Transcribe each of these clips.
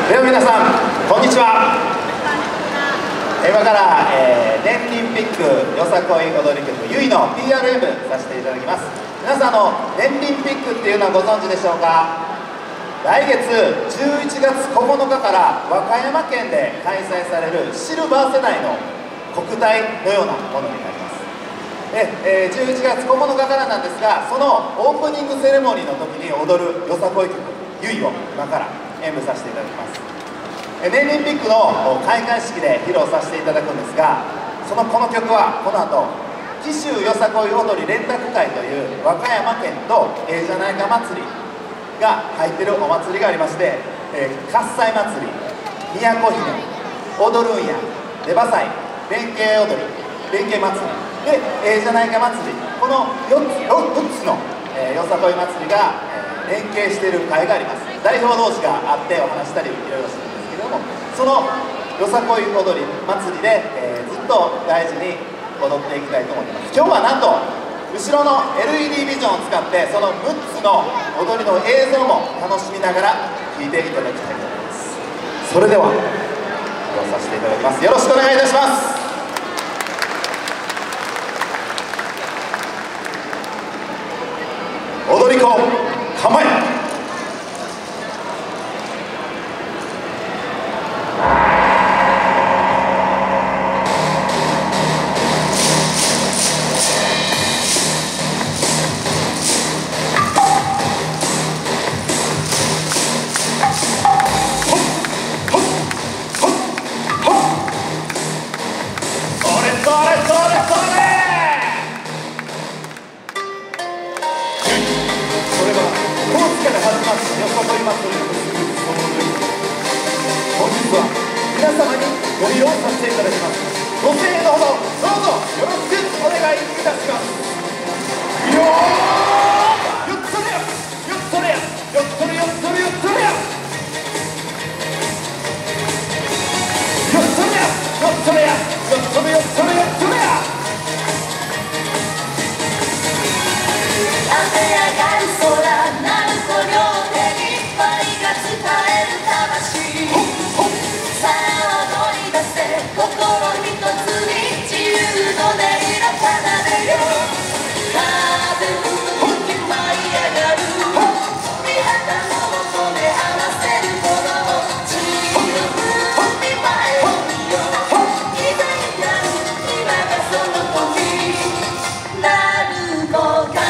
では皆さんこんにちは。今から、年輪ピックよさこい踊り曲ゆいの PRM させていただきます。皆さん年輪ピックっていうのはご存知でしょうか。来月11月9日から和歌山県で開催されるシルバー世代の国体のようなものになります。11月9日からなんですが、そのオープニングセレモニーの時に踊るよさこい曲ゆいを今から演舞させていただきます。年輪ピックの開会式で披露させていただくんですが、この曲はこの後紀州よさこい踊り連絡会という和歌山県とじゃないか祭りが入ってるお祭りがありまして、喝采祭り、宮古姫、踊るんや、出羽祭、連携踊り、連携祭りでじゃないか祭り、この4つの、よさこい祭りが、連携している会があります。代表同士があってお話したりいろいろするんですけれども、そのよさこい踊り祭りで、ずっと大事に踊っていきたいと思います。今日はなんと後ろの LED ビジョンを使ってその6つの踊りの映像も楽しみながら聴いていただきたいと思います。それでは披露させていただきます。よろしくお願いいたします。踊り子構え。本日は皆様にご利用させていただきます。ご声援のほどどうぞよろしくお願いいたします。よーよっそれやよっそれやよっそれよっそれよっそれやよっそれやよっそれやよっそれよっそれよっそれや。 雨上がる空なる子両手に愛が伝える魂、さあ踊り出せ心一つに自由の音色奏でよ。風吹き舞い上がる見旗の音で合わせる子供、自由に前を見よう。いざになる今がその時なる子か。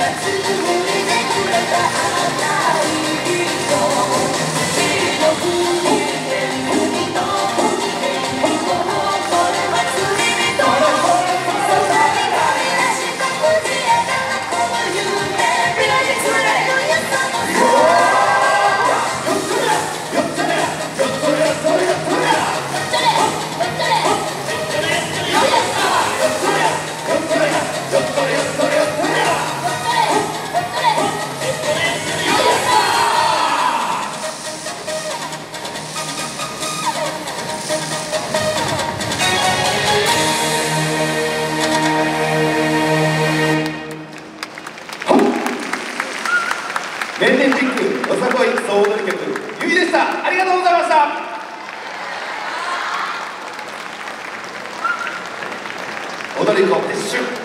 年々ピックよさこい総踊り曲ゆいでした。ありがとうございました。踊り子撤収。